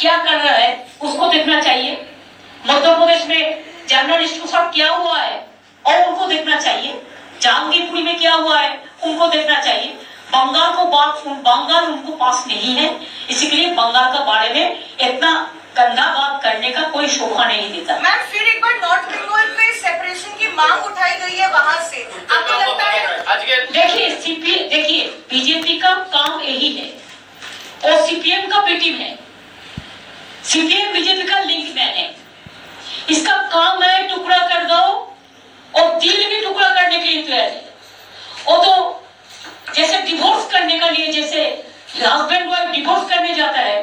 क्या कर रहा है उसको देखना चाहिए। मध्य प्रदेश में जर्नलिस्ट के साथ क्या हुआ है और उनको देखना चाहिए। जहांगीरपुरी में क्या हुआ है उनको देखना चाहिए। बंगाल उनको पास नहीं है, इसलिए बंगाल के बारे में इतना गंदा बात करने का कोई शोभा नहीं देता। मैम फिर एक बार नॉर्थ बंगाल पे सेपरेशन की मांग उठाई गई है, वहां से आपको लगता है? देखिए बीजेपी का काम यही है और सीपीएम का बी टीम है। सीपीएम बीजेपी का लिंक मैन है। इसका काम है टुकड़ा कर दो और दिल भी टुकड़ा करने के लिए तैयार है। वो तो जैसे डिवोर्स करने के लिए, जैसे हस्बैंड वाइफ डिवोर्स करने जाता है,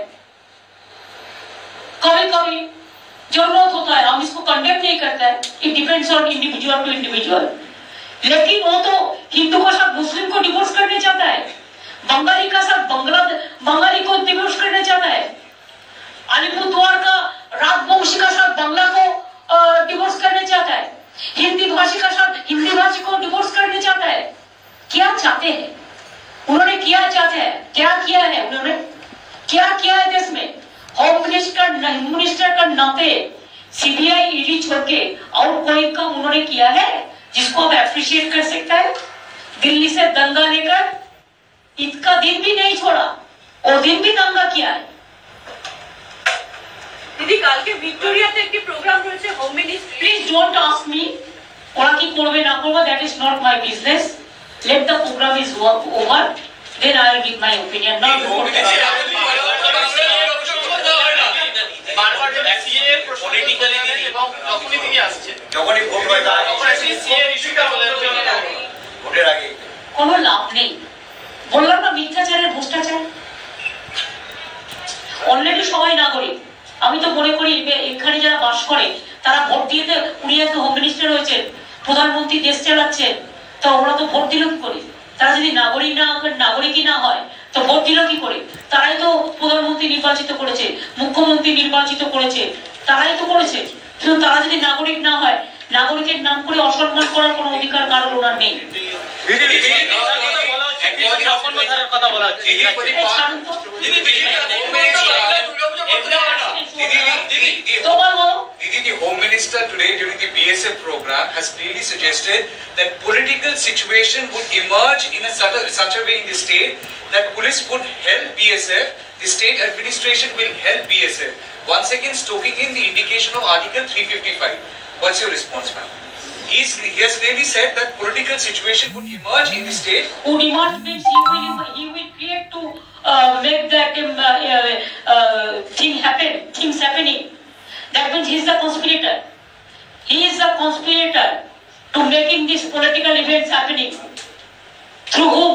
कभी कभी जरूरत होता है, हम इसको कंडेम नहीं करता है, it depends on individual to individual. लेकिन वो तो हिंदू के साथ मुस्लिम को डिवोर्स करने चाहता है, बंगाली का साथ बंगाली को डिवोर्स करने चाहता है, अलीपुरद्वार का राजवंशी का साथ बांग्ला को डिवोर्स करने चाहता है, हिंदी भाषी का साथ हिंदी भाषी को डिवोर्स करने चाहता है। क्या चाहते हैं उन्होंने? क्या चाहते हैं? क्या किया है उन्होंने? क्या किया है देश में? होम मिनिस्टर का नाते सीबीआई ईडी छोड़ के और कोई काम उन्होंने किया है जिसको आप एप्रिशिएट कर सकता है? दिल्ली से दंगा लेकर इसका दिन भी नहीं छोड़ा और दिन भी दंगा किया है। दीदी काल के विक्टोरियाते एक प्रोग्राम রয়েছে home ministry. Please don't ask me ওরা কি করবে না করবে, that is not my business. Let the program is over, then I will give my opinion. Not politically Didi এবং তখনই তিনি আসছে যখনই ভোট হয় তখন সেই সিএর ইস্যুটা বলে ভোটের আগে কোনো লাভ নেই। বললাম না মিথ্যাচারের ভ্রষ্টাচার। অলরেডি সবাই নাগরিক। আমি তো মনে করি এখানে যারা বাস করে তারা ভোট দিয়ে, উনি একটা হোম মিনিস্টার হয়েছে, প্রধানমন্ত্রী দেশ চালাচ্ছে, তো ওরা তো ভোট দিল কি করে? তারা যদি নাগরিকই না হয় তো ভোট দিল কি করে? তারাই তো প্রধানমন্ত্রী নির্বাচিত করেছে, মুখ্যমন্ত্রী নির্বাচিত করেছে, তারাই তো করেছে। কিন্তু তারা যদি নাগরিক না হয়, নাগরিকের নাম করে অসম্মান করার কোনো অধিকার কারোর ওনার নেই। The Home Minister today during the BSF program has clearly suggested that political situation would emerge in such a way in the state that police would help BSF, the state administration will help BSF. Once again stoking in the indication of Article 355. What's your response, ma'am? He has clearly said that political situation would emerge in the state. Would emerge means he will create to make that things happening. That means he is the conspirator. He is the conspirator to making these political events happening. Through whom?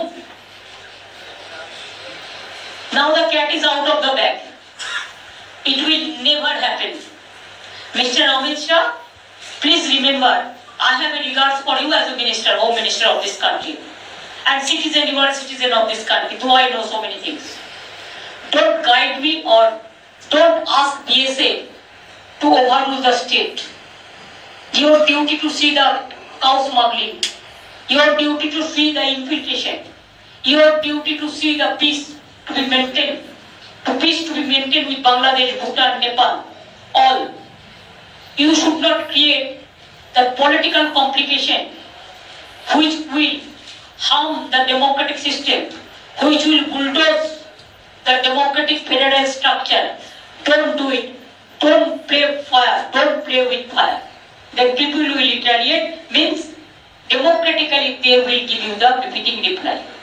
Now the cat is out of the bag. It will never happen. Mr. Amit Shah, please remember, I have a regards for you as a minister, home minister of this country, and citizen, you are a citizen of this country, though I know so many things. Don't guide me or don't ask BSA to overrule the state. Your duty to see the cow smuggling, your duty to see the infiltration, your duty to see the peace to be maintained, with Bangladesh, Bhutan, Nepal, all. You should not create the political complication which will harm the democratic system, which will bulldoze the democratic federal structure. Don't do it. Don't play fire. Don't play with fire. The people will retaliate, means democratically they will give you the befitting reply.